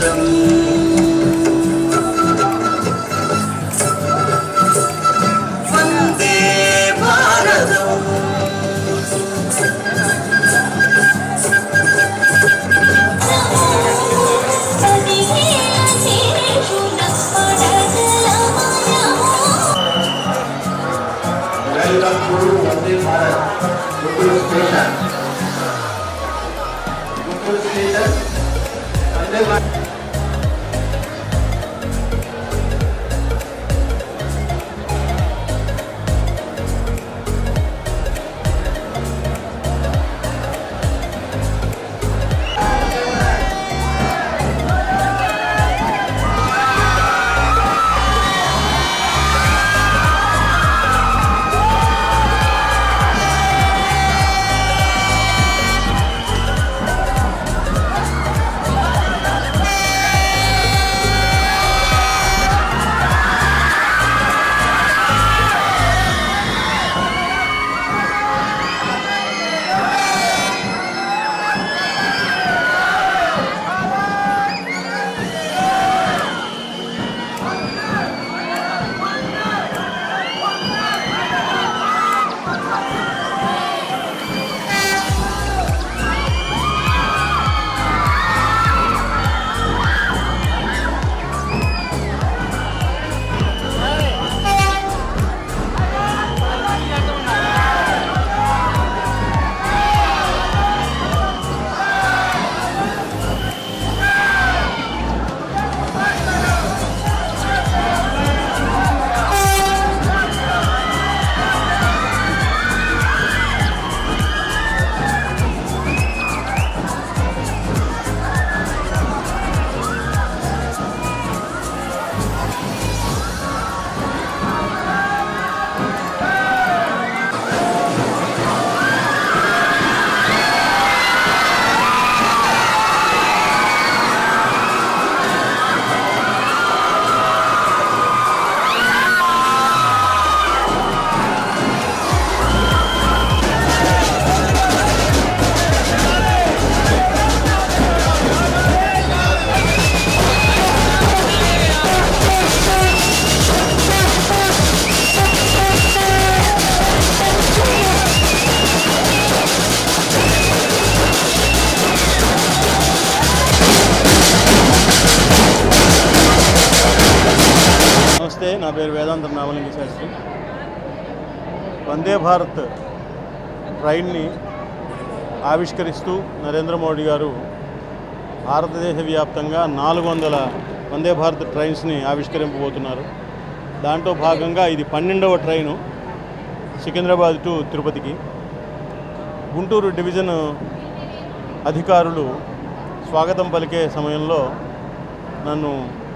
నమస్తే, నా పేరు వేదాంతం నామలింగ శాస్త్రి. వందే భారత్ ట్రైన్ని ఆవిష్కరిస్తూ నరేంద్ర మోడీ గారు భారతదేశ వ్యాప్తంగా 400 వందే భారత్ ట్రైన్స్ని ఆవిష్కరింపబోతున్నారు. దాంట్లో భాగంగా ఇది 12వ ట్రైను సికింద్రాబాద్ టు తిరుపతికి. గుంటూరు డివిజన్ అధికారులు స్వాగతం పలికే సమయంలో నన్ను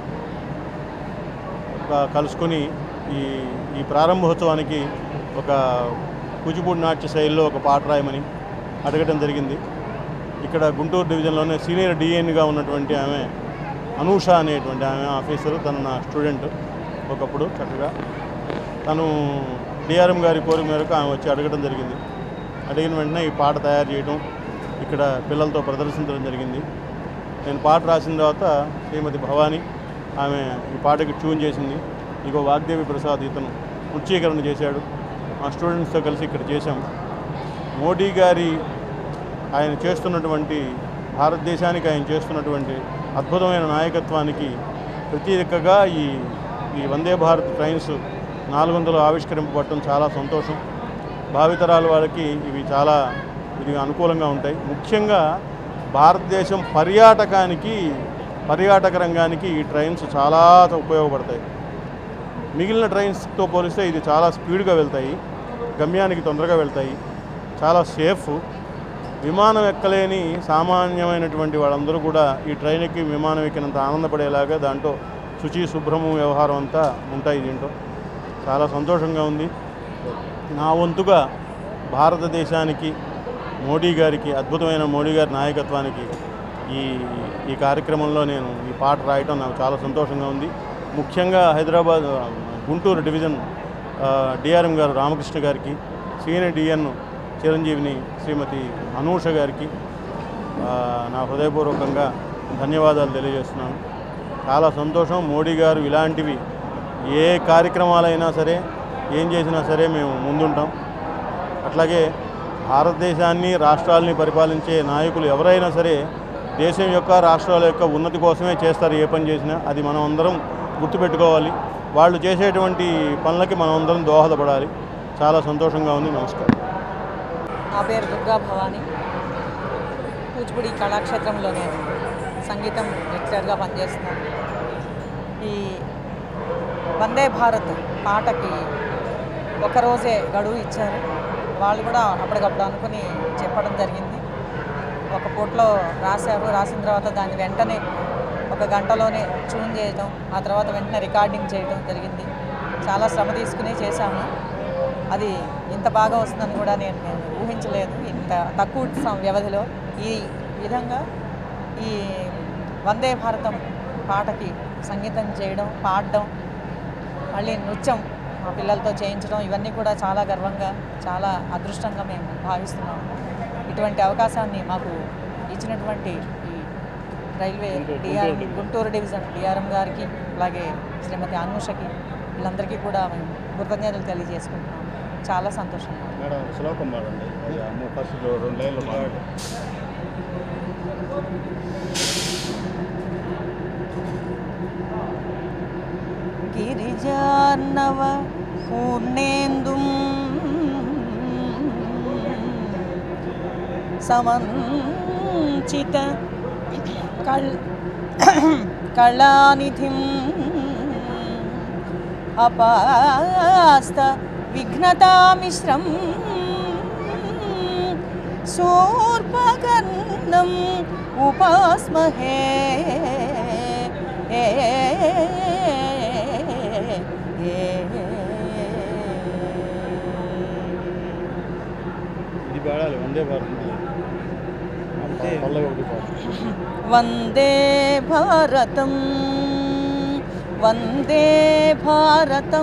కలుసుకొని ఈ ప్రారంభోత్సవానికి ఒక కూచిపూడి నాట్య శైలిలో ఒక పాట రాయమని అడగడం జరిగింది. ఇక్కడ గుంటూరు డివిజన్లోనే సీనియర్ డిఎన్గా ఉన్నటువంటి ఆమె అనూష అనేటువంటి ఆమె ఆఫీసరు, తను నా స్టూడెంట్ ఒకప్పుడు. చక్కగా తను డిఆర్ఎం గారి కోరిక మేరకు ఆమె వచ్చి అడగడం జరిగింది. అడిగిన వెంటనే ఈ పాట తయారు చేయడం, ఇక్కడ పిల్లలతో ప్రదర్శించడం జరిగింది. నేను పాట రాసిన తర్వాత శ్రీమతి భవానీ ఆమె ఈ పాటకి ట్యూన్ చేసింది. ఇగో వాగ్దేవి ప్రసాద్ ఇతను నృత్యీకరణ చేశాడు. మా స్టూడెంట్స్తో కలిసి ఇక్కడ చేశాం. మోడీ గారి ఆయన చేస్తున్నటువంటి భారతదేశానికి ఆయన చేస్తున్నటువంటి అద్భుతమైన నాయకత్వానికి ప్రత్యేకంగా ఈ వందే భారత్ ట్రైన్స్ 400 ఆవిష్కరింపబడటం చాలా సంతోషం. భావితరాల వాళ్ళకి ఇవి చాలా అనుకూలంగా ఉంటాయి. ముఖ్యంగా భారతదేశం పర్యాటక రంగానికి ఈ ట్రైన్స్ చాలా ఉపయోగపడతాయి. మిగిలిన ట్రైన్స్తో పోలిస్తే ఇది చాలా స్పీడ్గా వెళ్తాయి, గమ్యానికి తొందరగా వెళ్తాయి, చాలా సేఫ్. విమానం ఎక్కలేని సామాన్యమైనటువంటి వాళ్ళందరూ కూడా ఈ ట్రైన్ ఎక్కి విమానం ఎక్కినంత ఆనందపడేలాగా దాంట్లో శుచి శుభ్రము వ్యవహారం అంతా ఉంటాయి. దీంట్లో చాలా సంతోషంగా ఉంది. నా వంతుగా భారతదేశానికి మోడీ గారికి, అద్భుతమైన మోడీ గారి నాయకత్వానికి ఈ కార్యక్రమంలో నేను ఈ పాట రాయటం నాకు చాలా సంతోషంగా ఉంది. ముఖ్యంగా హైదరాబాద్ గుంటూరు డివిజన్ డిఆర్ఎం గారు రామకృష్ణ గారికి, సీనియర్ డిఎన్ చిరంజీవిని శ్రీమతి అనూష గారికి నా హృదయపూర్వకంగా ధన్యవాదాలు తెలియజేస్తున్నాను. చాలా సంతోషం. మోడీ గారు ఇలాంటివి ఏ కార్యక్రమాలైనా సరే, ఏం చేసినా సరే మేము ముందుంటాం. అట్లాగే భారతదేశాన్ని, రాష్ట్రాలని పరిపాలించే నాయకులు ఎవరైనా సరే దేశం యొక్క, రాష్ట్రాల యొక్క ఉన్నతి కోసమే చేస్తారు. ఏ పని చేసినా అది మనం అందరం గుర్తుపెట్టుకోవాలి. వాళ్ళు చేసేటువంటి పనులకి మనం అందరం దోహదపడాలి. చాలా సంతోషంగా ఉంది. నమస్కారం. నా పేరు దుర్గా భవాని. కూచిపూడి కళాక్షేత్రంలో నేను సంగీతం లెక్చరర్గా పనిచేస్తున్నాను. ఈ వందే భారత్ పాటకి ఒకరోజే గడువు ఇచ్చారు. వాళ్ళు కూడా అప్పటికప్పుడు అనుకుని చెప్పడం జరిగింది. ఒక పూటలో రాశారు. రాసిన తర్వాత దాన్ని వెంటనే ఒక గంటలోనే ట్యూన్ చేయడం, ఆ తర్వాత వెంటనే రికార్డింగ్ చేయడం జరిగింది. చాలా శ్రమ తీసుకుని చేశాము. అది ఇంత బాగా వస్తుందని కూడా నేను ఊహించలేదు. ఇంత తక్కువ వ్యవధిలో ఈ విధంగా ఈ వందే భారతం పాటకి సంగీతం చేయడం, పాడడం, మళ్ళీ నృత్యం మా పిల్లలతో చేయించడం, ఇవన్నీ కూడా చాలా గర్వంగా, చాలా అదృష్టంగా మేము భావిస్తున్నాము. ఇటువంటి అవకాశాన్ని మాకు ఇచ్చినటువంటి ఈ రైల్వే గుంటూరు డివిజన్ డిఆర్ఎం గారికి, అలాగే శ్రీమతి అనూషకి, వీళ్ళందరికీ కూడా మేము కృతజ్ఞతలు తెలియజేసుకుంటున్నాము. చాలా సంతోషంగా. గిరిజాన్నవ పూర్ణేందుం సమంచిత కళానిధిం అపాస్త విఘ్నతామిశ్రం శూర్పకర్ణం ఉపాస్మహే. వందే భారతం, వందే భారతం,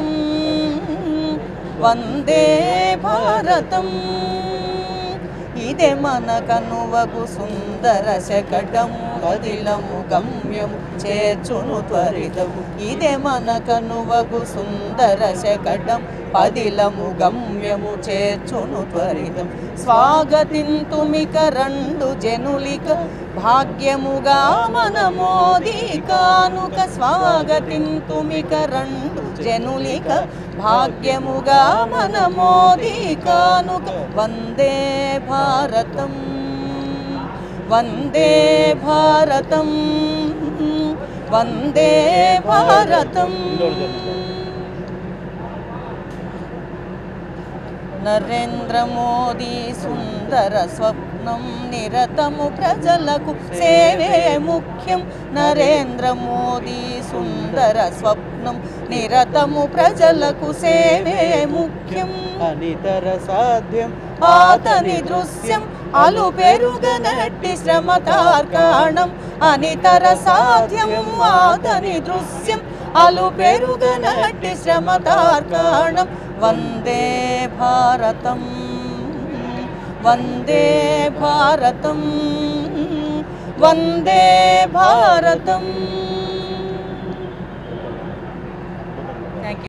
వందే భారతం. ఇదే మన కనువగు సుందర శకటము, కదిలము గమ్యము చేర్చును త్వరితము. ఇదే మన కనువగు సుందర శకటం, పదిలము గమ్యము చేర్చును త్వరితం. స్వాగతింతుమిక రెండు జనులిక భాగ్యముగా మన మోదీ కానుక. స్వాగతింతుమిక రెండు జనులిక భాగ్యముగా మన మోదీ కానుక. వందే భారతం, వందే భారతం, వందే భారతం. నరేంద్ర మోదీ సుందర స్వప్నం, నిరతము ప్రజలకు సేవే ముఖ్యం. నరేంద్ర మోదీ సుందర స్వప్నం, నిరతము ప్రజలకు సేవే ముఖ్యం. అనితర సాధ్యం ఆతని దృశ్యం, అలు పెరుగనట్టి శ్రమ తార్కాణం. అనితర సాధ్యం ఆతని దృశ్యం, అలు పెరుగనట్టి శ్రమ తార్కాణం. వందే భారతం, వందే భారతం, వందే భారతం.